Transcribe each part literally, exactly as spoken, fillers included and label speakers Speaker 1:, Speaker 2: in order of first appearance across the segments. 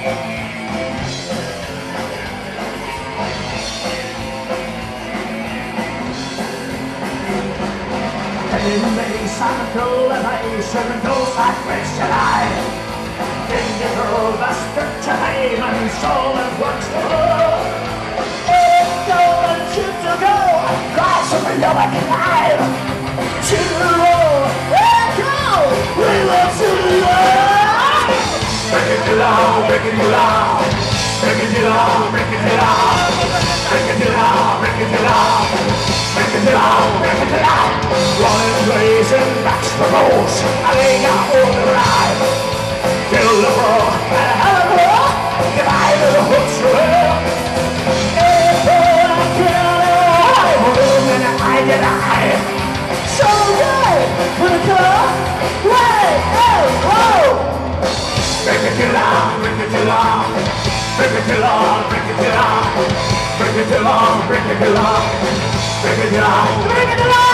Speaker 1: In the cycle elevation, those I question I Indigo, the spectre name and soul that works the world. It's golden ship to go, cross of the yellow climb. To the road, let go, we will to the world. Break it down, break it down, break it down, break it down, break it down, break it down, break it down, break it down. Running blazing, backs the roads, I lay down on the ride. Kill the world, and hell of a world, divide the hooks for real. If I kill it, room and I deny. So good, for the color, wait, oh, whoa. Break it till on, break it till on, break it till on, break it till on, break it till on, break it till on, break it till on, break it till on.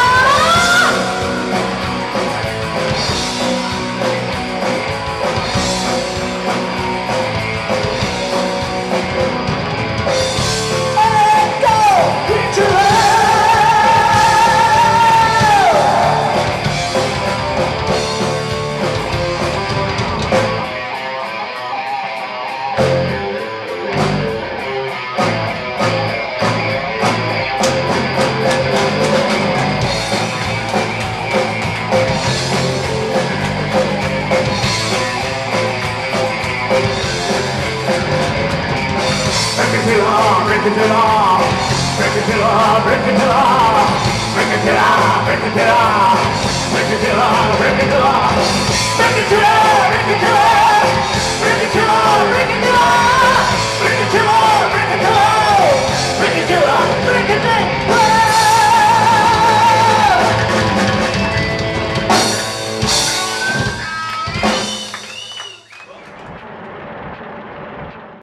Speaker 1: Break it till on, break it till on, break it till on, break it till on.